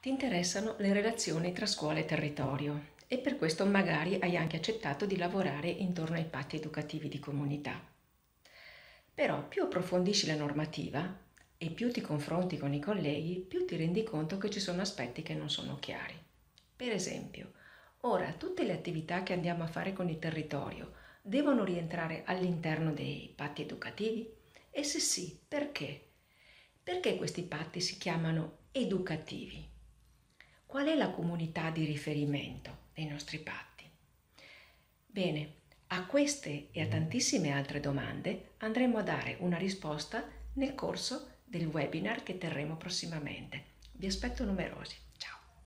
Ti interessano le relazioni tra scuola e territorio e per questo magari hai anche accettato di lavorare intorno ai patti educativi di comunità. Però più approfondisci la normativa e più ti confronti con i colleghi, più ti rendi conto che ci sono aspetti che non sono chiari. Per esempio, ora tutte le attività che andiamo a fare con il territorio devono rientrare all'interno dei patti educativi? E se sì, perché? Perché questi patti si chiamano educativi? Qual è la comunità di riferimento dei nostri patti? Bene, a queste e a tantissime altre domande andremo a dare una risposta nel corso del webinar che terremo prossimamente. Vi aspetto numerosi. Ciao!